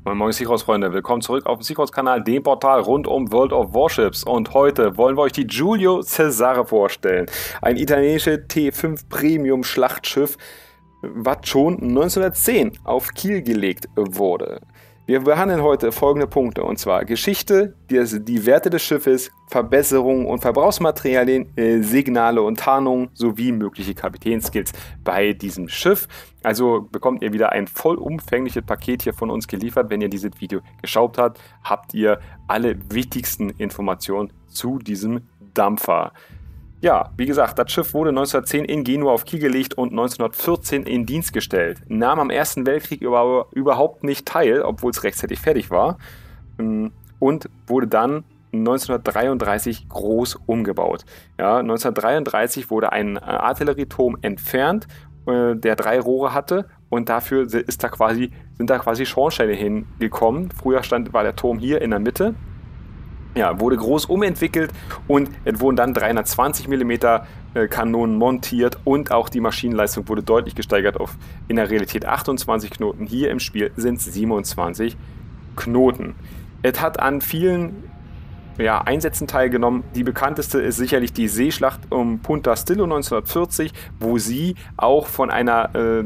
Moin Moin Seagrass-Freunde, willkommen zurück auf dem Seagrass-Kanal, dem Portal rund um World of Warships. Und heute wollen wir euch die Giulio Cesare vorstellen. Ein italienisches T5 Premium Schlachtschiff, was schon 1910 auf Kiel gelegt wurde. Wir behandeln heute folgende Punkte, und zwar Geschichte, die Werte des Schiffes, Verbesserungen und Verbrauchsmaterialien, Signale und Tarnungen sowie mögliche Kapitänskills bei diesem Schiff. Also bekommt ihr wieder ein vollumfängliches Paket hier von uns geliefert. Wenn ihr dieses Video geschaut habt, habt ihr alle wichtigsten Informationen zu diesem Dampfer. Ja, wie gesagt, das Schiff wurde 1910 in Genua auf Kiel gelegt und 1914 in Dienst gestellt. Nahm am Ersten Weltkrieg überhaupt nicht teil, obwohl es rechtzeitig fertig war. Und wurde dann 1933 groß umgebaut. Ja, 1933 wurde ein Artillerieturm entfernt, der 3 Rohre hatte. Und dafür sind da quasi Schornsteine hingekommen. Früher war der Turm hier in der Mitte. Ja, wurde groß umentwickelt und es wurden dann 320 mm Kanonen montiert und auch die Maschinenleistung wurde deutlich gesteigert auf in der Realität 28 Knoten. Hier im Spiel sind es 27 Knoten. Es hat an vielen Einsätzen teilgenommen. Die bekannteste ist sicherlich die Seeschlacht um Punta Stillo 1940, wo sie auch von einer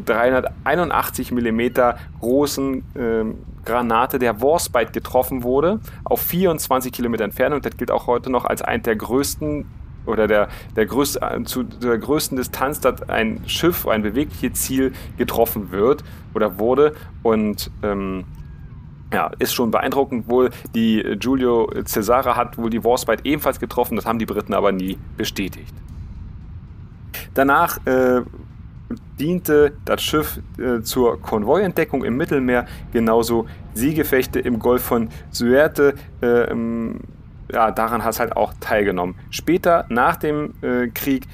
381 mm großen Granate der Warspite getroffen wurde, auf 24 Kilometer Entfernung. Das gilt auch heute noch als ein der größten oder der größten Distanz, dass ein Schiff, ein bewegliches Ziel getroffen wird oder wurde. Und ja, ist schon beeindruckend wohl. Die Giulio Cesare hat wohl die Warspite ebenfalls getroffen, das haben die Briten aber nie bestätigt. Danach diente das Schiff zur Konvoientdeckung im Mittelmeer, genauso Seegefechte im Golf von Syrte. Daran hat es halt auch teilgenommen. Später, nach dem Krieg,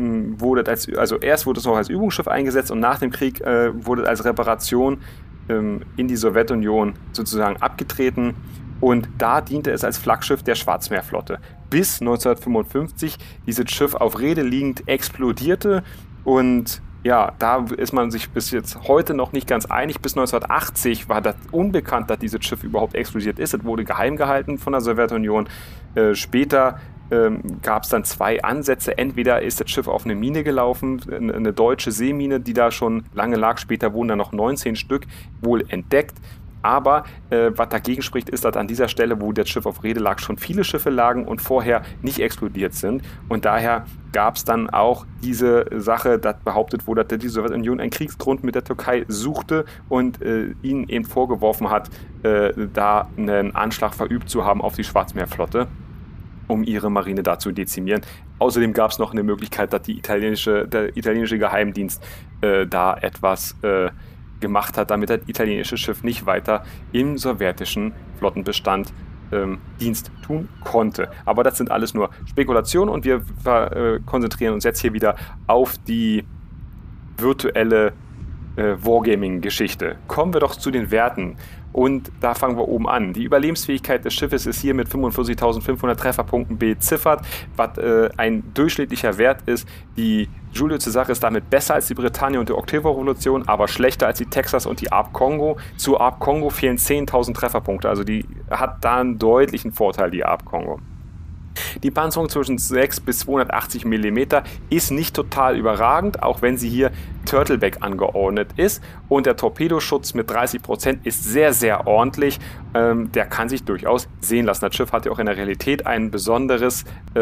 erst wurde es noch als Übungsschiff eingesetzt und nach dem Krieg wurde es als Reparation in die Sowjetunion sozusagen abgetreten und da diente es als Flaggschiff der Schwarzmeerflotte. Bis 1955 dieses Schiff auf Rede liegend explodierte und ja, da ist man sich bis jetzt heute noch nicht ganz einig. Bis 1980 war das unbekannt, dass dieses Schiff überhaupt explodiert ist. Es wurde geheim gehalten von der Sowjetunion. Später gab es dann 2 Ansätze. Entweder ist das Schiff auf eine Mine gelaufen, eine deutsche Seemine, die da schon lange lag. Später wurden dann noch 19 Stück wohl entdeckt. Aber was dagegen spricht, ist, dass an dieser Stelle, wo das Schiff auf Rede lag, schon viele Schiffe lagen und vorher nicht explodiert sind. Und daher gab es dann auch diese Sache, dass behauptet wurde, dass die Sowjetunion einen Kriegsgrund mit der Türkei suchte und ihnen eben vorgeworfen hat, da einen Anschlag verübt zu haben auf die Schwarzmeerflotte, um ihre Marine da zu dezimieren. Außerdem gab es noch eine Möglichkeit, dass der italienische Geheimdienst da etwas gemacht hat, damit das italienische Schiff nicht weiter im sowjetischen Flottenbestand Dienst tun konnte. Aber das sind alles nur Spekulationen und wir konzentrieren uns jetzt hier wieder auf die virtuelle Wargaming-Geschichte. Kommen wir doch zu den Werten. Und da fangen wir oben an. Die Überlebensfähigkeit des Schiffes ist hier mit 45.500 Trefferpunkten beziffert, was ein durchschnittlicher Wert ist. Die Giulio Cesare ist damit besser als die Britannia und die Oktoberrevolution, aber schlechter als die Texas und die Arp Congo. Zu Arp Congo fehlen 10.000 Trefferpunkte, also die hat da einen deutlichen Vorteil, die Arp Congo. Die Panzerung zwischen 6 bis 280 mm ist nicht total überragend, auch wenn sie hier Turtleback angeordnet ist. Und der Torpedoschutz mit 30% ist sehr, sehr ordentlich. Der kann sich durchaus sehen lassen. Das Schiff hat ja auch in der Realität ein besonderes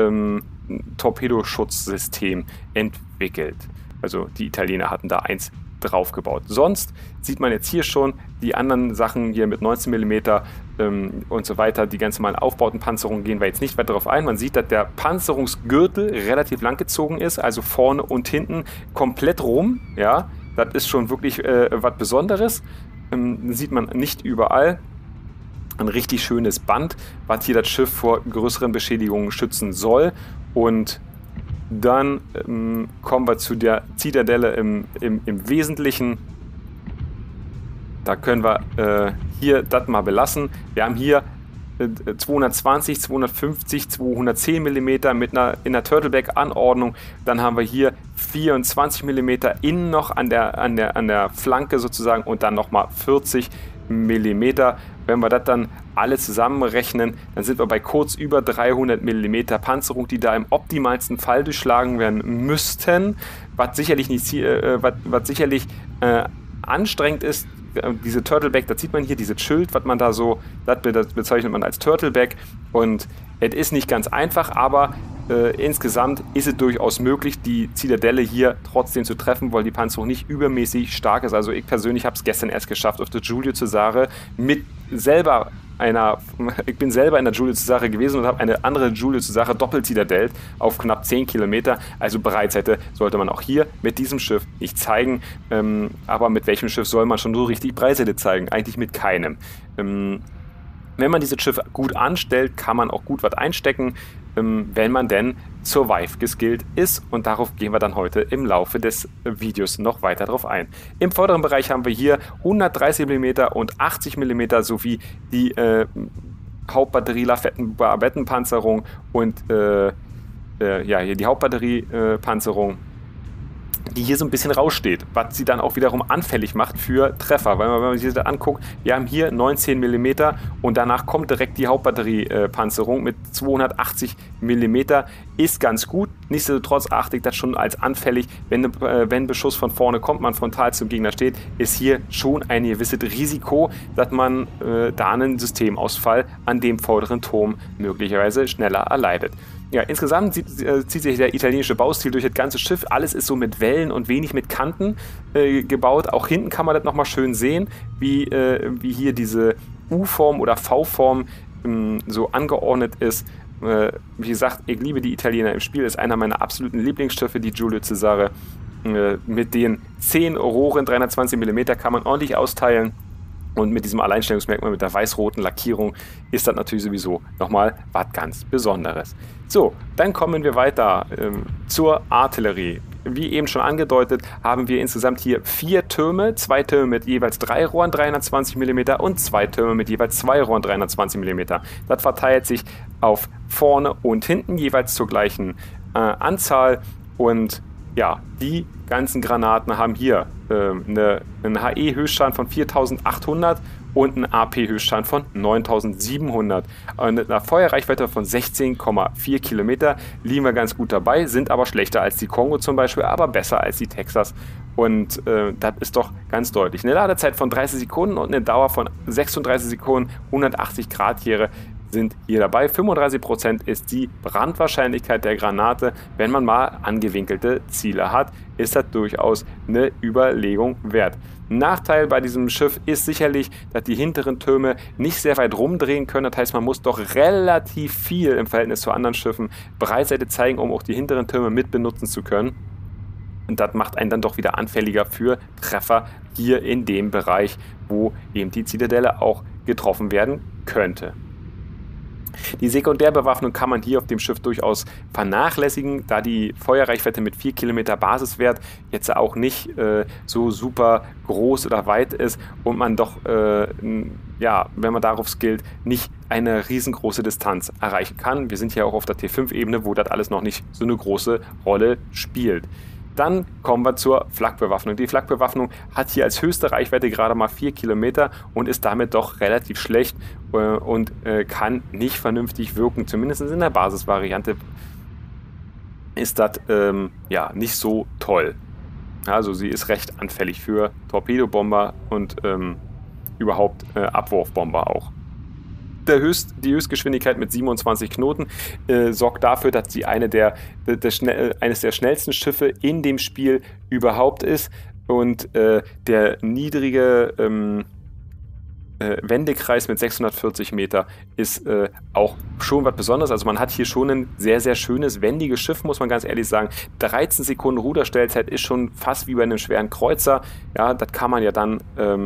Torpedoschutzsystem entwickelt. Also die Italiener hatten da eins draufgebaut. Sonst sieht man jetzt hier schon die anderen Sachen hier mit 19 mm und so weiter. Die ganz normalen Aufbautenpanzerungen gehen wir jetzt nicht weiter darauf ein. Man sieht, dass der Panzerungsgürtel relativ lang gezogen ist, also vorne und hinten komplett rum. Ja, das ist schon wirklich was Besonderes. Sieht man nicht überall. Ein richtig schönes Band, was hier das Schiff vor größeren Beschädigungen schützen soll. Und dann kommen wir zu der Zitadelle im Wesentlichen. Da können wir hier das mal belassen. Wir haben hier 220, 250, 210 mm in der Turtleback-Anordnung. Dann haben wir hier 24 mm innen noch an der Flanke sozusagen und dann nochmal 40 Millimeter. Wenn wir das dann alle zusammenrechnen, dann sind wir bei kurz über 300 Millimeter Panzerung, die da im optimalsten Fall durchschlagen werden müssten, was sicherlich nicht, was sicherlich anstrengend ist. Diese Turtleback, da sieht man hier dieses Schild, was man da so, das bezeichnet man als Turtleback, und es ist nicht ganz einfach, aber insgesamt ist es durchaus möglich, die Zitadelle hier trotzdem zu treffen, weil die Panzerung nicht übermäßig stark ist. Also ich persönlich habe es gestern erst geschafft, auf der Giulio Cesare ich bin selber in der Giulio Cesare gewesen und habe eine andere Giulio Cesare Doppelzitadelle auf knapp 10 Kilometer. Also Breitseite sollte man auch hier mit diesem Schiff nicht zeigen. Aber mit welchem Schiff soll man schon so richtig Breitseite zeigen? Eigentlich mit keinem. Wenn man dieses Schiff gut anstellt, kann man auch gut was einstecken, wenn man denn Survive geskillt ist, und darauf gehen wir dann heute im Laufe des Videos noch weiter drauf ein. Im vorderen Bereich haben wir hier 130 mm und 80 mm sowie die Hauptbatterie Lafetten-Barbetten-Panzerung und ja, hier die Hauptbatterie-Panzerung, die hier so ein bisschen raussteht, was sie dann auch wiederum anfällig macht für Treffer. Weil wenn man sich das anguckt, wir haben hier 19 mm und danach kommt direkt die Hauptbatterie-Panzerung mit 280 mm. Ist ganz gut, nichtsdestotrotz achte ich das schon als anfällig. Wenn Beschuss von vorne kommt, man frontal zum Gegner steht, ist hier schon ein gewisses Risiko, dass man da einen Systemausfall an dem vorderen Turm möglicherweise schneller erleidet. Ja, insgesamt zieht sich der italienische Baustil durch das ganze Schiff. Alles ist so mit Wellen und wenig mit Kanten gebaut. Auch hinten kann man das nochmal schön sehen, wie hier diese U-Form oder V-Form so angeordnet ist. Wie gesagt, ich liebe die Italiener im Spiel. Ist einer meiner absoluten Lieblingsschiffe, die Giulio Cesare. Mit den 10 Rohren 320 mm kann man ordentlich austeilen. Und mit diesem Alleinstellungsmerkmal, mit der weiß-roten Lackierung, ist das natürlich sowieso nochmal was ganz Besonderes. So, dann kommen wir weiter zur Artillerie. Wie eben schon angedeutet, haben wir insgesamt hier 4 Türme, 2 Türme mit jeweils 3 Rohren 320 mm und 2 Türme mit jeweils 2 Rohren 320 mm. Das verteilt sich auf vorne und hinten jeweils zur gleichen Anzahl, und ja, die ganzen Granaten haben hier einen HE-Höchststand von 4800 und einen AP-Höchststand von 9700. Und mit einer Feuerreichweite von 16,4 Kilometer liegen wir ganz gut dabei, sind aber schlechter als die Kongo zum Beispiel, aber besser als die Texas. Und das ist doch ganz deutlich. Eine Ladezeit von 30 Sekunden und eine Dauer von 36 Sekunden, 180 Grad Kehre sind hier dabei. 35% ist die Brandwahrscheinlichkeit der Granate. Wenn man mal angewinkelte Ziele hat, ist das durchaus eine Überlegung wert. Nachteil bei diesem Schiff ist sicherlich, dass die hinteren Türme nicht sehr weit rumdrehen können. Das heißt, man muss doch relativ viel im Verhältnis zu anderen Schiffen Breitseite zeigen, um auch die hinteren Türme mit benutzen zu können. Und das macht einen dann doch wieder anfälliger für Treffer hier in dem Bereich, wo eben die Zitadelle auch getroffen werden könnte. Die Sekundärbewaffnung kann man hier auf dem Schiff durchaus vernachlässigen, da die Feuerreichweite mit 4 Kilometer Basiswert jetzt auch nicht so super groß oder weit ist und man doch, ja, wenn man darauf skillt, nicht eine riesengroße Distanz erreichen kann. Wir sind hier auch auf der T5-Ebene, wo das alles noch nicht so eine große Rolle spielt. Dann kommen wir zur Flakbewaffnung. Die Flakbewaffnung hat hier als höchste Reichweite gerade mal 4 Kilometer und ist damit doch relativ schlecht und kann nicht vernünftig wirken. Zumindest in der Basisvariante ist das ja nicht so toll. Also sie ist recht anfällig für Torpedobomber und überhaupt Abwurfbomber auch. Die Höchstgeschwindigkeit mit 27 Knoten sorgt dafür, dass sie eines der schnellsten Schiffe in dem Spiel überhaupt ist, und der niedrige Wendekreis mit 640 Meter ist auch schon was Besonderes. Also man hat hier schon ein sehr, sehr schönes, wendiges Schiff, muss man ganz ehrlich sagen. 13 Sekunden Ruderstellzeit ist schon fast wie bei einem schweren Kreuzer. Ja, das kann man ja dann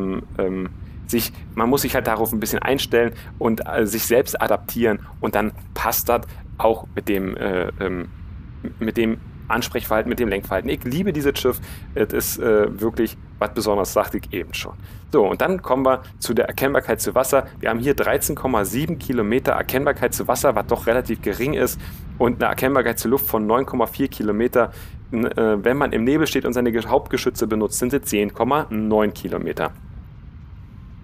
man muss sich halt darauf ein bisschen einstellen und sich selbst adaptieren, und dann passt das auch mit dem Ansprechverhalten, mit dem Lenkverhalten. Ich liebe dieses Schiff, es ist wirklich was Besonderes, sagte ich eben schon. So, und dann kommen wir zu der Erkennbarkeit zu Wasser. Wir haben hier 13,7 Kilometer Erkennbarkeit zu Wasser, was doch relativ gering ist, und eine Erkennbarkeit zur Luft von 9,4 Kilometer. Wenn man im Nebel steht und seine Hauptgeschütze benutzt, sind es 10,9 Kilometer.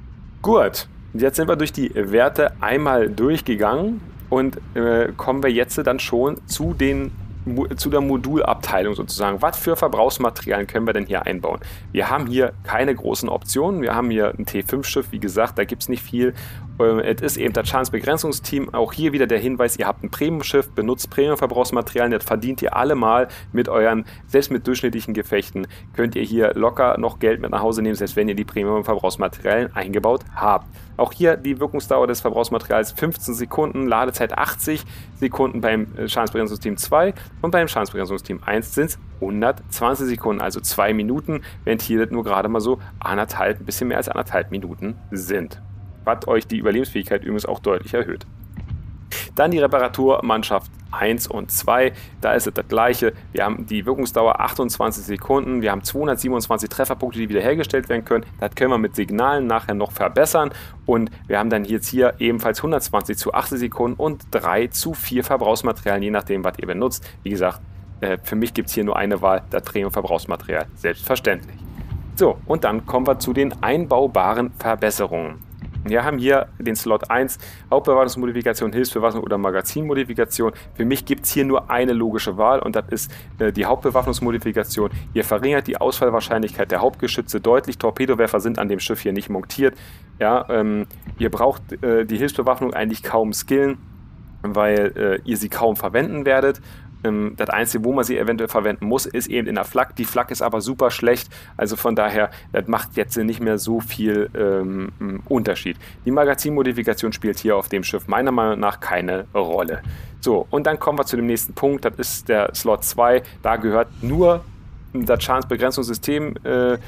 Gut, jetzt sind wir durch die Werte einmal durchgegangen und kommen wir jetzt dann schon zu der Modulabteilung sozusagen. Was für Verbrauchsmaterialien können wir denn hier einbauen? Wir haben hier keine großen Optionen. Wir haben hier ein T5-Schiff, wie gesagt, da gibt es nicht viel. Es ist eben das Schadensbegrenzungsteam. Auch hier wieder der Hinweis, ihr habt ein Premium-Schiff, benutzt Premium-Verbrauchsmaterialien, das verdient ihr allemal mit euren, selbst mit durchschnittlichen Gefechten, könnt ihr hier locker noch Geld mit nach Hause nehmen, selbst wenn ihr die Premium-Verbrauchsmaterialien eingebaut habt. Auch hier die Wirkungsdauer des Verbrauchsmaterials 15 Sekunden, Ladezeit 80 Sekunden beim Schadensbegrenzungsteam 2 und beim Schadensbegrenzungsteam 1 sind es 120 Sekunden, also 2 Minuten, während hier das nur gerade mal so ein bisschen mehr als 1,5 Minuten sind. Was euch die Überlebensfähigkeit übrigens auch deutlich erhöht. Dann die Reparaturmannschaft 1 und 2, da ist es das gleiche. Wir haben die Wirkungsdauer 28 Sekunden, wir haben 227 Trefferpunkte, die wiederhergestellt werden können. Das können wir mit Signalen nachher noch verbessern und wir haben dann jetzt hier ebenfalls 120 zu 80 Sekunden und 3 zu 4 Verbrauchsmaterialien, je nachdem, was ihr benutzt. Wie gesagt, für mich gibt es hier nur eine Wahl, das Premium-Verbrauchsmaterial, selbstverständlich. So, und dann kommen wir zu den einbaubaren Verbesserungen. Wir haben hier den Slot 1, Hauptbewaffnungsmodifikation, Hilfsbewaffnung oder Magazinmodifikation. Für mich gibt es hier nur eine logische Wahl und das ist die Hauptbewaffnungsmodifikation. Ihr verringert die Ausfallwahrscheinlichkeit der Hauptgeschütze deutlich. Torpedowerfer sind an dem Schiff hier nicht montiert. Ja, ihr braucht die Hilfsbewaffnung eigentlich kaum skillen, weil ihr sie kaum verwenden werdet. Das Einzige, wo man sie eventuell verwenden muss, ist eben in der Flak. Die Flak ist aber super schlecht, also von daher, das macht jetzt nicht mehr so viel Unterschied. Die Magazinmodifikation spielt hier auf dem Schiff meiner Meinung nach keine Rolle. So, und dann kommen wir zu dem nächsten Punkt, das ist der Slot 2. Da gehört nur das Schadensbegrenzungssystem,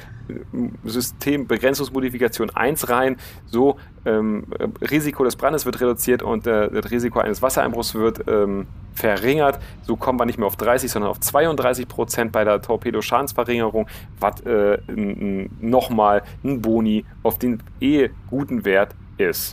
Systembegrenzungsmodifikation 1 rein. So, Risiko des Brandes wird reduziert und das Risiko eines Wassereinbruchs wird verringert. So kommen wir nicht mehr auf 30, sondern auf 32% bei der Torpedoschadensverringerung, was nochmal ein Boni auf den guten Wert ist.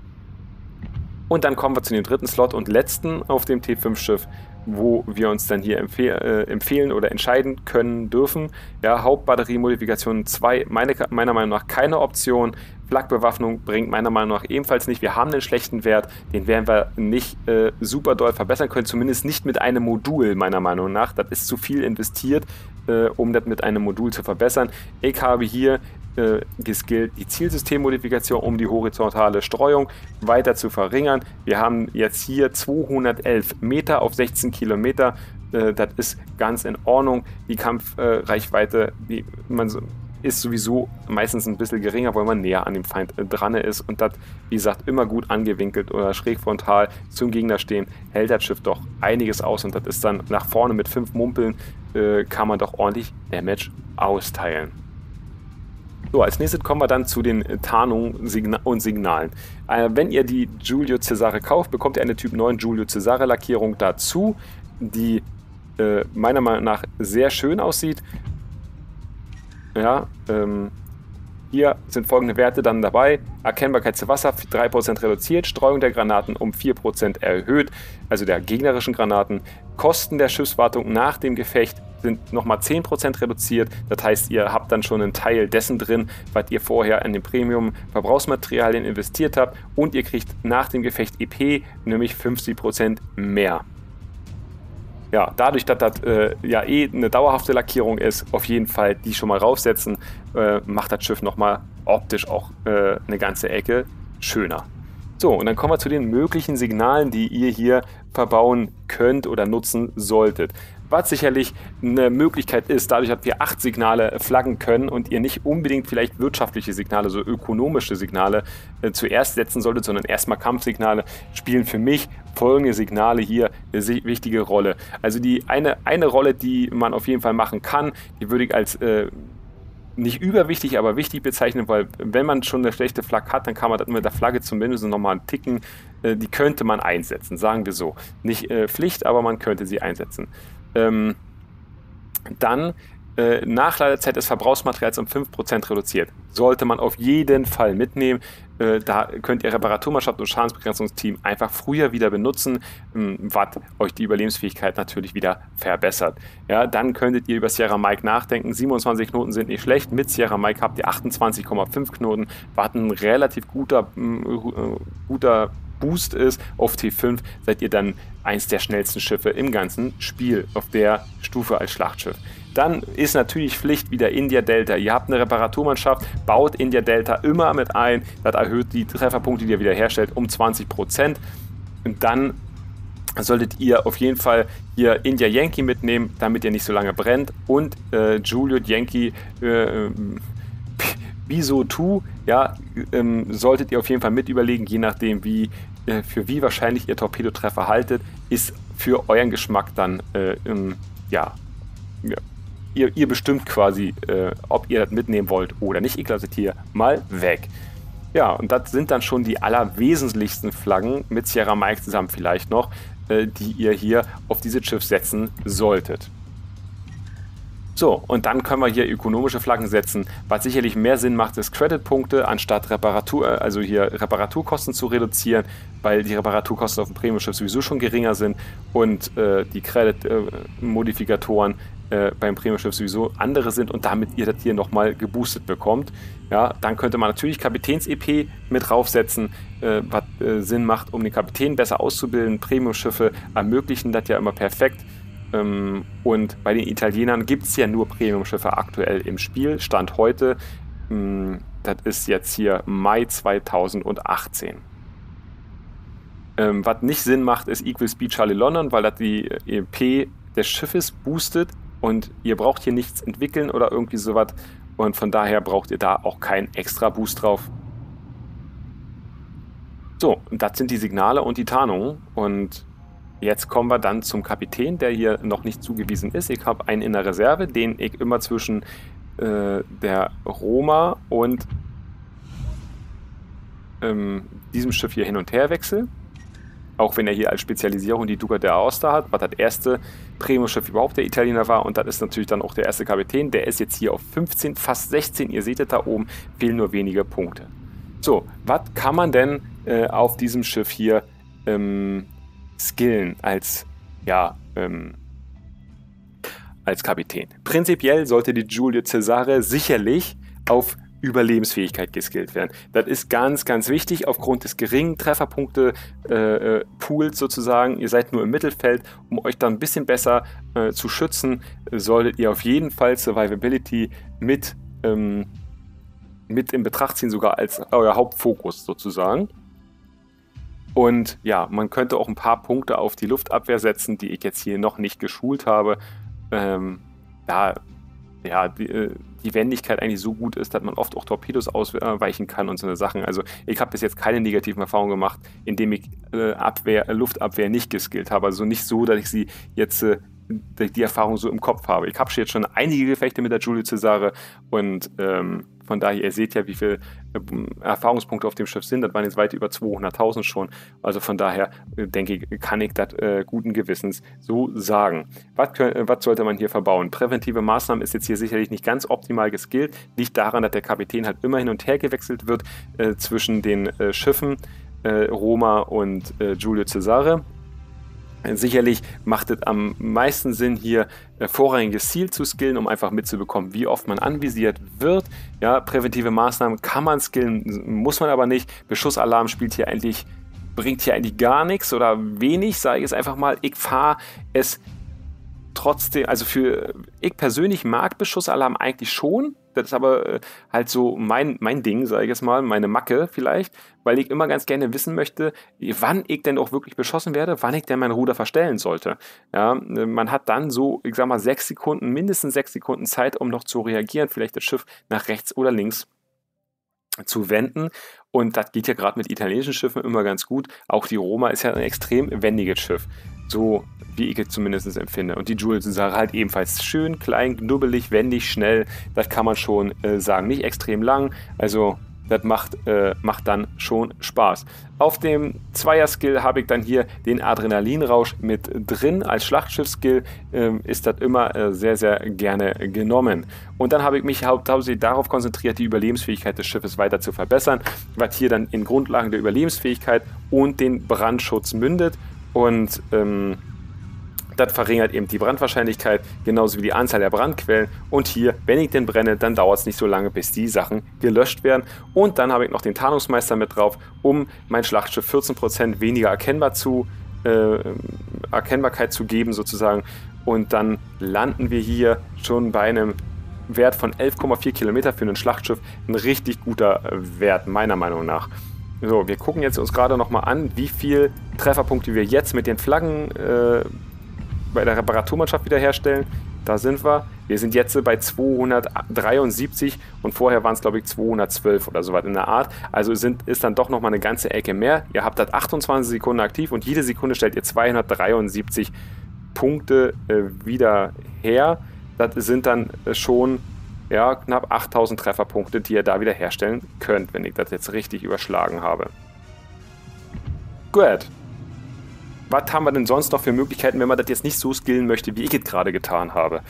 Und dann kommen wir zu dem dritten Slot und letzten auf dem T5-Schiff, wo wir uns dann hier empfehlen oder entscheiden können dürfen. Ja, Hauptbatteriemodifikation 2, meiner Meinung nach keine Option. Flakbewaffnung bringt meiner Meinung nach ebenfalls nicht. Wir haben einen schlechten Wert, den werden wir nicht super doll verbessern können, zumindest nicht mit einem Modul meiner Meinung nach. Das ist zu viel investiert, um das mit einem Modul zu verbessern. Ich habe hier geskillt die Zielsystemmodifikation, um die horizontale Streuung weiter zu verringern. Wir haben jetzt hier 211 Meter auf 16 Kilometer. Das ist ganz in Ordnung. Die Kampfreichweite, ist sowieso meistens ein bisschen geringer, weil man näher an dem Feind dran ist und das, wie gesagt, immer gut angewinkelt oder schräg frontal zum Gegner stehen, hält das Schiff doch einiges aus und das ist dann nach vorne mit 5 Mumpeln, kann man doch ordentlich Damage austeilen. So, als nächstes kommen wir dann zu den Tarnungen und Signalen. Wenn ihr die Giulio Cesare kauft, bekommt ihr eine Typ 9 Giulio Cesare Lackierung dazu, die meiner Meinung nach sehr schön aussieht. Ja, hier sind folgende Werte dann dabei. Erkennbarkeit zu Wasser 3% reduziert, Streuung der Granaten um 4% erhöht, also der gegnerischen Granaten. Kosten der Schiffswartung nach dem Gefecht sind nochmal 10% reduziert. Das heißt, ihr habt dann schon einen Teil dessen drin, was ihr vorher in den Premium-Verbrauchsmaterialien investiert habt. Und ihr kriegt nach dem Gefecht EP nämlich 50% mehr. Ja, dadurch, dass das ja eine dauerhafte Lackierung ist, auf jeden Fall die schon mal raufsetzen, macht das Schiff nochmal optisch auch eine ganze Ecke schöner. So, und dann kommen wir zu den möglichen Signalen, die ihr hier verbauen könnt oder nutzen solltet. Was sicherlich eine Möglichkeit ist, dadurch, dass wir 8 Signale flaggen können und ihr nicht unbedingt vielleicht wirtschaftliche Signale, so ökonomische Signale zuerst setzen solltet, sondern erstmal Kampfsignale, spielen für mich folgende Signale hier eine wichtige Rolle. Also die eine Rolle, die man auf jeden Fall machen kann, die würde ich als nicht überwichtig, aber wichtig bezeichnen, weil wenn man schon eine schlechte Flak hat, dann kann man das mit der Flagge zumindest nochmal einen Ticken, die könnte man einsetzen, sagen wir so. Nicht Pflicht, aber man könnte sie einsetzen. Dann Nachladezeit des Verbrauchsmaterials um 5% reduziert. Sollte man auf jeden Fall mitnehmen. Da könnt ihr Reparaturmannschaft und Schadensbegrenzungsteam einfach früher wieder benutzen, was euch die Überlebensfähigkeit natürlich wieder verbessert. Ja, dann könntet ihr über Sierra Mike nachdenken. 27 Knoten sind nicht schlecht. Mit Sierra Mike habt ihr 28,5 Knoten, was ein relativ guter Boost ist. Auf T5 seid ihr dann eins der schnellsten Schiffe im ganzen Spiel auf der Stufe als Schlachtschiff. Dann ist natürlich Pflicht wieder India Delta. Ihr habt eine Reparaturmannschaft, baut India Delta immer mit ein. Das erhöht die Trefferpunkte, die ihr wiederherstellt, um 20%. Und dann solltet ihr auf jeden Fall hier India Yankee mitnehmen, damit ihr nicht so lange brennt. Und Juliet Yankee Biso 2, ja, solltet ihr auf jeden Fall mit überlegen, je nachdem für wie wahrscheinlich ihr Torpedotreffer haltet, ist für euren Geschmack dann ihr bestimmt quasi, ob ihr das mitnehmen wollt oder nicht. Ich lasse es hier mal weg. Ja, und das sind dann schon die allerwesentlichsten Flaggen mit Sierra Mike zusammen vielleicht noch, die ihr hier auf dieses Schiff setzen solltet. So, und dann können wir hier ökonomische Flaggen setzen. Was sicherlich mehr Sinn macht, ist Credit-Punkte, anstatt Reparaturkosten zu reduzieren, weil die Reparaturkosten auf dem Premium-Schiff sowieso schon geringer sind und die Credit-Modifikatoren beim Premium-Schiff sowieso andere sind und damit ihr das hier nochmal geboostet bekommt. Ja, dann könnte man natürlich Kapitäns-EP mit draufsetzen, was Sinn macht, um den Kapitän besser auszubilden. Premium-Schiffe ermöglichen das ja immer perfekt. Und bei den Italienern gibt es ja nur Premium-Schiffe aktuell im Spiel, Stand heute. Das ist jetzt hier Mai 2018. Was nicht Sinn macht, ist Equal Speed Charlie London, weil das die EP des Schiffes boostet und ihr braucht hier nichts entwickeln oder irgendwie sowas. Und von daher braucht ihr da auch keinen extra Boost drauf. So, das sind die Signale und die Tarnungen. Und jetzt kommen wir dann zum Kapitän, der hier noch nicht zugewiesen ist. Ich habe einen in der Reserve, den ich immer zwischen der Roma und diesem Schiff hier hin und her wechsle. Auch wenn er hier als Spezialisierung die Duca d'Aosta hat, was das erste Premium-Schiff überhaupt der Italiener war. Und das ist natürlich dann auch der erste Kapitän. Der ist jetzt hier auf 15, fast 16. Ihr seht es da oben, fehlen nur wenige Punkte. So, was kann man denn auf diesem Schiff hier skillen als Kapitän? Prinzipiell sollte die Giulio Cesare sicherlich auf Überlebensfähigkeit geskillt werden. Das ist ganz, ganz wichtig aufgrund des geringen Trefferpunkte-Pools sozusagen. Ihr seid nur im Mittelfeld. Um euch dann ein bisschen besser zu schützen, solltet ihr auf jeden Fall Survivability mit in Betracht ziehen, sogar als euer Hauptfokus sozusagen. Und ja, man könnte auch ein paar Punkte auf die Luftabwehr setzen, die ich jetzt hier noch nicht geschult habe. Die Wendigkeit eigentlich so gut ist, dass man oft auch Torpedos ausweichen kann und so eine Sachen. Also ich habe bis jetzt keine negativen Erfahrungen gemacht, indem ich Luftabwehr nicht geskillt habe. Also nicht so, dass ich sie jetzt die Erfahrung so im Kopf habe. Ich habe jetzt schon einige Gefechte mit der Giulio Cesare und von daher, ihr seht ja, wie viele Erfahrungspunkte auf dem Schiff sind. Das waren jetzt weit über 200.000 schon. Also von daher, denke ich, kann ich das guten Gewissens so sagen. Was sollte man hier verbauen? Präventive Maßnahmen ist jetzt hier sicherlich nicht ganz optimal geskillt. Liegt daran, dass der Kapitän halt immer hin und her gewechselt wird zwischen den Schiffen Roma und Giulio Cesare. Sicherlich macht es am meisten Sinn, hier vorrangiges Ziel zu skillen, um einfach mitzubekommen, wie oft man anvisiert wird. Ja, präventive Maßnahmen kann man skillen, muss man aber nicht. Beschussalarm bringt hier eigentlich gar nichts oder wenig, sage ich es einfach mal. Ich fahre es trotzdem, also ich persönlich mag Beschussalarm eigentlich schon. Das ist aber halt so mein Ding, sage ich jetzt mal, meine Macke vielleicht, weil ich immer ganz gerne wissen möchte, wann ich denn auch wirklich beschossen werde, wann ich denn mein Ruder verstellen sollte. Ja, man hat dann so, ich sag mal, mindestens 6 Sekunden Zeit, um noch zu reagieren, vielleicht das Schiff nach rechts oder links zu wenden. Und das geht ja gerade mit italienischen Schiffen immer ganz gut. Auch die Roma ist ja ein extrem wendiges Schiff. So wie ich es zumindest empfinde. Und die Giulio Cesare halt ebenfalls schön, klein, knubbelig, wendig, schnell. Das kann man schon sagen. Nicht extrem lang. Also das macht dann schon Spaß. Auf dem Zweier-Skill habe ich dann hier den Adrenalinrausch mit drin. Als Schlachtschiff-Skill ist das immer sehr, sehr gerne genommen. Und dann habe ich mich hauptsächlich darauf konzentriert, die Überlebensfähigkeit des Schiffes weiter zu verbessern, was hier dann in Grundlagen der Überlebensfähigkeit und den Brandschutz mündet. Und das verringert eben die Brandwahrscheinlichkeit, genauso wie die Anzahl der Brandquellen. Und hier, wenn ich denn brenne, dann dauert es nicht so lange, bis die Sachen gelöscht werden. Und dann habe ich noch den Tarnungsmeister mit drauf, um mein Schlachtschiff 14% weniger Erkennbarkeit zu geben sozusagen. Und dann landen wir hier schon bei einem Wert von 11,4 Kilometer für ein Schlachtschiff. Ein richtig guter Wert, meiner Meinung nach. So, wir gucken jetzt uns gerade nochmal an, wie viel Trefferpunkte wir jetzt mit den Flaggen bei der Reparaturmannschaft wiederherstellen. Da sind wir. Wir sind jetzt bei 273 und vorher waren es, glaube ich, 212 oder so was in der Art. Also ist dann doch nochmal eine ganze Ecke mehr. Ihr habt das 28 Sekunden aktiv und jede Sekunde stellt ihr 273 Punkte wieder her. Das sind dann schon knapp 8000 Trefferpunkte, die ihr da wieder herstellen könnt, wenn ich das jetzt richtig überschlagen habe. Gut. Was haben wir denn sonst noch für Möglichkeiten, wenn man das jetzt nicht so skillen möchte, wie ich es gerade getan habe?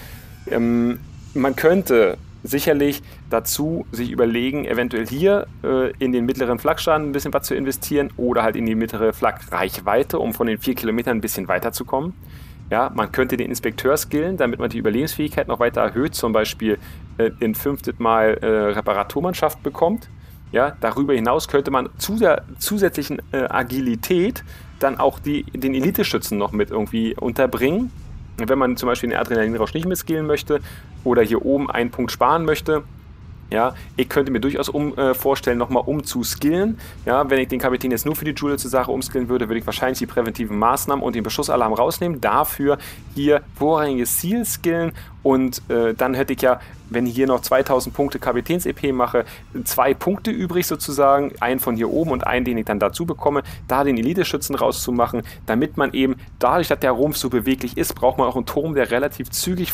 Man könnte sicherlich dazu sich überlegen, eventuell hier in den mittleren Flagschaden ein bisschen was zu investieren oder halt in die mittlere Flagreichweite, um von den 4 Kilometern ein bisschen weiterzukommen. Ja, man könnte den Inspekteur skillen, damit man die Überlebensfähigkeit noch weiter erhöht, zum Beispiel in 5. Mal Reparaturmannschaft bekommt. Ja, darüber hinaus könnte man zu der zusätzlichen Agilität dann auch den Elite-Schützen noch mit irgendwie unterbringen. Wenn man zum Beispiel den Adrenalinrausch nicht mitskillen möchte oder hier oben einen Punkt sparen möchte. Ja, ich könnte mir durchaus vorstellen, nochmal umzuskillen. Ja, wenn ich den Kapitän jetzt nur für die Joule zur Sache umskillen würde, würde ich wahrscheinlich die präventiven Maßnahmen und den Beschussalarm rausnehmen. Dafür hier vorrangiges Ziel skillen und dann hätte ich ja, wenn ich hier noch 2000 Punkte Kapitäns-EP mache, 2 Punkte übrig sozusagen, einen von hier oben und einen, den ich dann dazu bekomme, da den Elite-Schützen rauszumachen, damit man eben, dadurch, dass der Rumpf so beweglich ist, braucht man auch einen Turm, der relativ zügig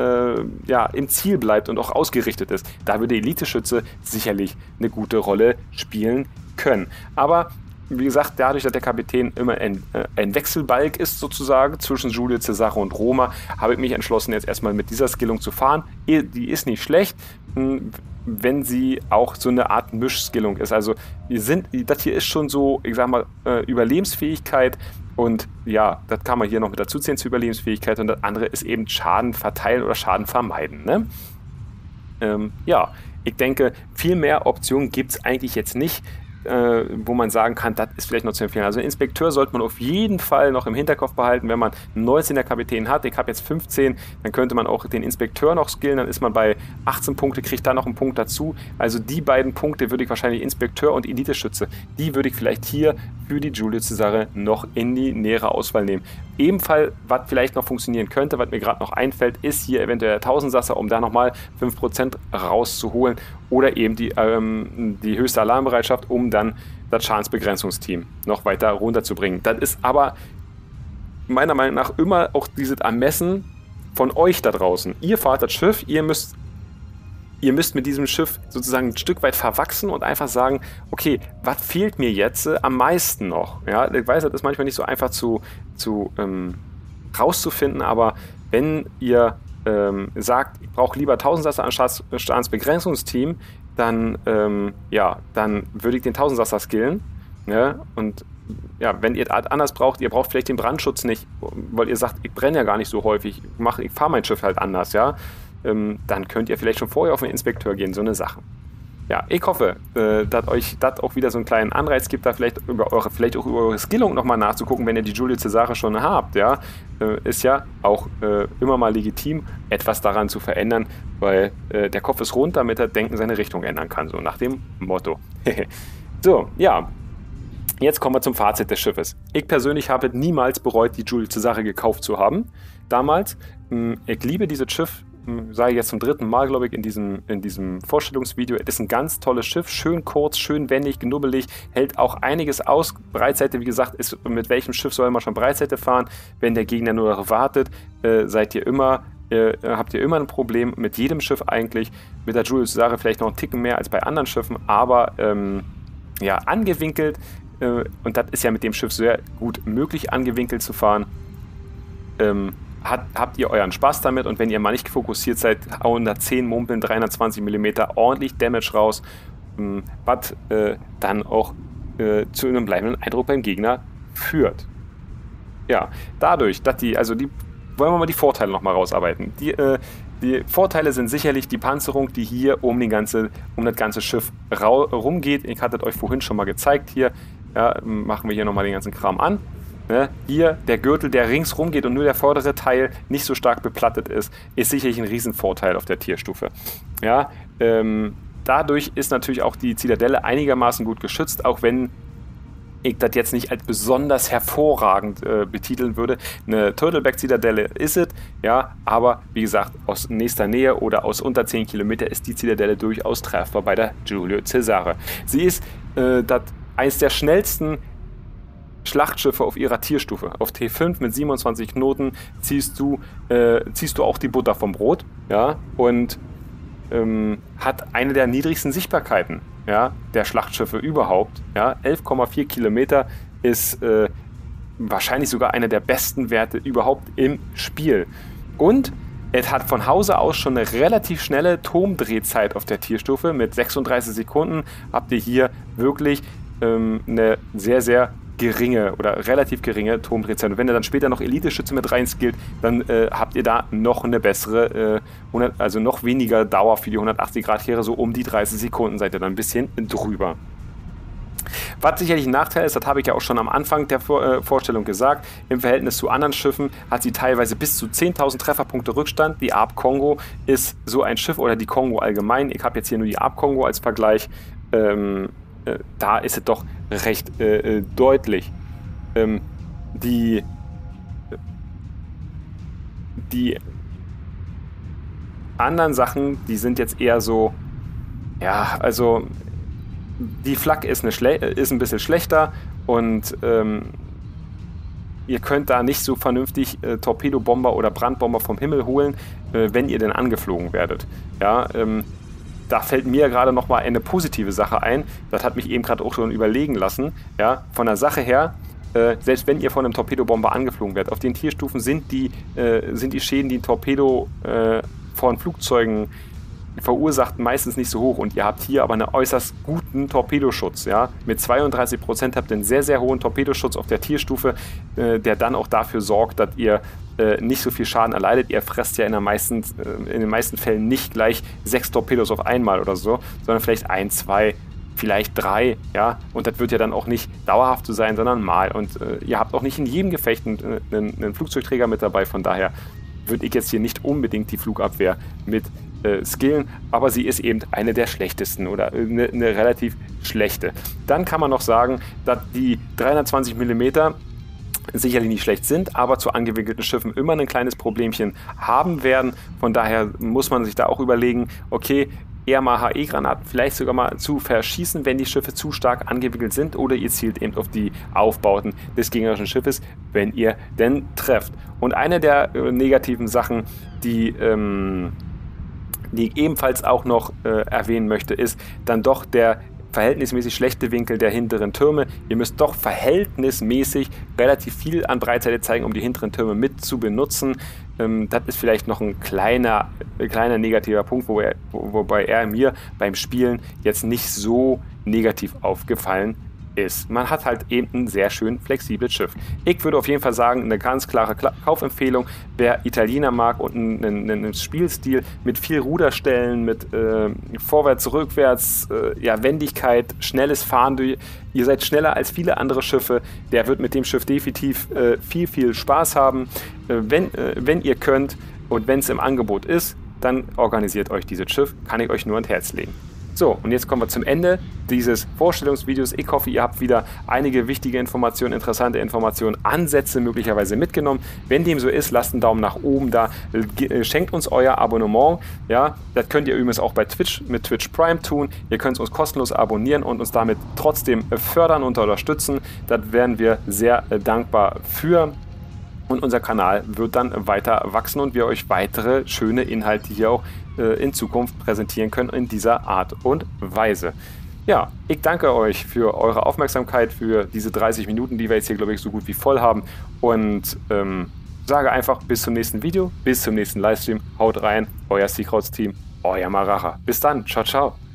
im Ziel bleibt und auch ausgerichtet ist. Da würde der Elite-Schütze sicherlich eine gute Rolle spielen können. Aber wie gesagt, dadurch, dass der Kapitän immer ein Wechselbalg ist sozusagen zwischen Giulio Cesare und Roma, habe ich mich entschlossen, jetzt erstmal mit dieser Skillung zu fahren. Die ist nicht schlecht, wenn sie auch so eine Art Mischskillung ist. Also das hier ist schon so, ich sag mal, Überlebensfähigkeit und ja, das kann man hier noch mit dazu zählen zur Überlebensfähigkeit und das andere ist eben Schaden verteilen oder Schaden vermeiden. Ne? Ja, ich denke, viel mehr Optionen gibt es eigentlich jetzt nicht, wo man sagen kann, das ist vielleicht noch zu empfehlen. Also einen Inspekteur sollte man auf jeden Fall noch im Hinterkopf behalten, wenn man einen 19er Kapitän hat. Ich habe jetzt 15, dann könnte man auch den Inspekteur noch skillen, dann ist man bei 18 Punkte, kriegt da noch einen Punkt dazu. Also die beiden Punkte würde ich wahrscheinlich Inspekteur und Elite-Schütze, die würde ich vielleicht hier für die Giulio Cesare noch in die nähere Auswahl nehmen. Ebenfalls, was vielleicht noch funktionieren könnte, was mir gerade noch einfällt, ist hier eventuell der Tausendsasser, um da nochmal 5% rauszuholen oder eben die höchste Alarmbereitschaft, um dann das Schadensbegrenzungsteam noch weiter runterzubringen. Das ist aber meiner Meinung nach immer auch dieses Ermessen von euch da draußen. Ihr fahrt das Schiff, ihr müsst mit diesem Schiff sozusagen ein Stück weit verwachsen und einfach sagen, okay, was fehlt mir jetzt am meisten noch? Ja, ich weiß, das ist manchmal nicht so einfach rauszufinden, aber wenn ihr sagt, ich brauche lieber Tausendsasser an Schadensbegrenzungsteam, dann würde ich den Tausendsasser skillen. Ne? Und ja, wenn ihr anders braucht, ihr braucht vielleicht den Brandschutz nicht, weil ihr sagt, ich brenne ja gar nicht so häufig, ich fahre mein Schiff halt anders, ja. Dann könnt ihr vielleicht schon vorher auf den Inspekteur gehen, so eine Sache. Ja, ich hoffe, dass euch das auch wieder so einen kleinen Anreiz gibt, da vielleicht auch über eure Skillung nochmal nachzugucken, wenn ihr die Giulio Cesare schon habt, ja. Ist ja auch immer mal legitim, etwas daran zu verändern, weil der Kopf ist rund, damit er Denken seine Richtung ändern kann, so nach dem Motto. So, ja. Jetzt kommen wir zum Fazit des Schiffes. Ich persönlich habe niemals bereut, die Giulio Cesare gekauft zu haben. Damals, ich liebe dieses Schiff, sage ich jetzt zum 3. Mal, glaube ich, in diesem Vorstellungsvideo. Es ist ein ganz tolles Schiff, schön kurz, schön wendig, knubbelig, hält auch einiges aus. Breitseite, wie gesagt, ist, mit welchem Schiff soll man schon Breitseite fahren? Wenn der Gegner nur darauf wartet, seid ihr immer habt ihr immer ein Problem mit jedem Schiff eigentlich. Mit der Giulio Cesare vielleicht noch einen Ticken mehr als bei anderen Schiffen, aber ja, angewinkelt, und das ist ja mit dem Schiff sehr gut möglich, angewinkelt zu fahren, habt ihr euren Spaß damit, und wenn ihr mal nicht fokussiert seid, 110 Mumpeln, 320 mm, ordentlich Damage raus, was dann auch zu einem bleibenden Eindruck beim Gegner führt. Ja, dadurch, dass wollen wir mal die Vorteile nochmal rausarbeiten. Die Vorteile sind sicherlich die Panzerung, die hier um das ganze Schiff rumgeht. Ich hatte es euch vorhin schon mal gezeigt hier. Ja, machen wir hier nochmal den ganzen Kram an. Ne? Hier der Gürtel, der ringsrum geht und nur der vordere Teil nicht so stark beplattet ist sicherlich ein Riesenvorteil auf der Tierstufe. Ja, dadurch ist natürlich auch die Zitadelle einigermaßen gut geschützt, auch wenn ich das jetzt nicht als besonders hervorragend betiteln würde. Eine Turtleback-Zitadelle ist es, ja, aber wie gesagt, aus nächster Nähe oder aus unter 10 Kilometer ist die Zitadelle durchaus treffbar bei der Giulio Cesare. Sie ist eines der schnellsten Schlachtschiffe auf ihrer Tierstufe. Auf T5 mit 27 Knoten ziehst du auch die Butter vom Brot, ja, und hat eine der niedrigsten Sichtbarkeiten, ja, der Schlachtschiffe überhaupt. Ja, 11,4 Kilometer ist wahrscheinlich sogar einer der besten Werte überhaupt im Spiel. Und es hat von Hause aus schon eine relativ schnelle Turmdrehzeit auf der Tierstufe. Mit 36 Sekunden habt ihr hier wirklich eine sehr, sehr geringe oder relativ geringe Turmdrehzeit. Und wenn ihr dann später noch Elite-Schütze mit rein skillt, dann habt ihr da noch eine bessere, also noch weniger Dauer für die 180-Grad-Kehre, so um die 30 Sekunden seid ihr dann ein bisschen drüber. Was sicherlich ein Nachteil ist, das habe ich ja auch schon am Anfang der Vorstellung gesagt, im Verhältnis zu anderen Schiffen hat sie teilweise bis zu 10.000 Trefferpunkte Rückstand. Die Arp Congo ist so ein Schiff, oder die Congo allgemein. Ich habe jetzt hier nur die Arp Congo als Vergleich. Da ist es doch recht deutlich. Die anderen Sachen, die sind jetzt eher so, ja, also die Flak ist ein bisschen schlechter, und ihr könnt da nicht so vernünftig Torpedobomber oder Brandbomber vom Himmel holen, wenn ihr denn angeflogen werdet. Ja, da fällt mir gerade noch mal eine positive Sache ein. Das hat mich eben gerade auch schon überlegen lassen. Ja, von der Sache her, selbst wenn ihr von einem Torpedobomber angeflogen werdet, auf den Tierstufen sind die Schäden, die ein Torpedo von Flugzeugen verursacht, meistens nicht so hoch, und ihr habt hier aber einen äußerst guten Torpedoschutz. Ja? Mit 32% habt ihr einen sehr, sehr hohen Torpedoschutz auf der Tierstufe, der dann auch dafür sorgt, dass ihr nicht so viel Schaden erleidet. Ihr fresst ja in den meisten Fällen nicht gleich 6 Torpedos auf einmal oder so, sondern vielleicht 1, 2, vielleicht 3, ja, und das wird ja dann auch nicht dauerhaft so sein, sondern mal, und ihr habt auch nicht in jedem Gefecht einen Flugzeugträger mit dabei, von daher würde ich jetzt hier nicht unbedingt die Flugabwehr mit skillen, aber sie ist eben eine der schlechtesten oder eine relativ schlechte. Dann kann man noch sagen, dass die 320 mm sicherlich nicht schlecht sind, aber zu angewickelten Schiffen immer ein kleines Problemchen haben werden. Von daher muss man sich da auch überlegen, okay, eher mal HE-Granaten vielleicht sogar mal zu verschießen, wenn die Schiffe zu stark angewickelt sind, oder ihr zielt eben auf die Aufbauten des gegnerischen Schiffes, wenn ihr denn trefft. Und eine der negativen Sachen, die ich ebenfalls auch noch erwähnen möchte, ist dann doch der verhältnismäßig schlechte Winkel der hinteren Türme. Ihr müsst doch verhältnismäßig relativ viel an Breitseite zeigen, um die hinteren Türme mit zu benutzen. Das ist vielleicht noch ein kleiner negativer Punkt, wobei er mir beim Spielen jetzt nicht so negativ aufgefallen ist. Man hat halt eben ein sehr schön flexibles Schiff. Ich würde auf jeden Fall sagen, eine ganz klare Kaufempfehlung, wer Italiener mag und einen Spielstil mit viel Ruderstellen, mit Vorwärts, Rückwärts, ja, Wendigkeit, schnelles Fahren, ihr seid schneller als viele andere Schiffe, der wird mit dem Schiff definitiv viel Spaß haben. Wenn ihr könnt und wenn es im Angebot ist, dann organisiert euch dieses Schiff, kann ich euch nur ans Herz legen. So, und jetzt kommen wir zum Ende dieses Vorstellungsvideos. Ich hoffe, ihr habt wieder einige wichtige Informationen, interessante Informationen, Ansätze möglicherweise mitgenommen. Wenn dem so ist, lasst einen Daumen nach oben da, schenkt uns euer Abonnement. Ja, das könnt ihr übrigens auch bei Twitch mit Twitch Prime tun. Ihr könnt uns kostenlos abonnieren und uns damit trotzdem fördern und unterstützen. Das wären wir sehr dankbar für. Und unser Kanal wird dann weiter wachsen und wir euch weitere schöne Inhalte hier auch in Zukunft präsentieren können in dieser Art und Weise. Ja, ich danke euch für eure Aufmerksamkeit, für diese 30 Minuten, die wir jetzt hier, glaube ich, so gut wie voll haben. Und sage einfach bis zum nächsten Video, bis zum nächsten Livestream. Haut rein, euer Seakrauts-Team, euer Maracha. Bis dann, ciao, ciao.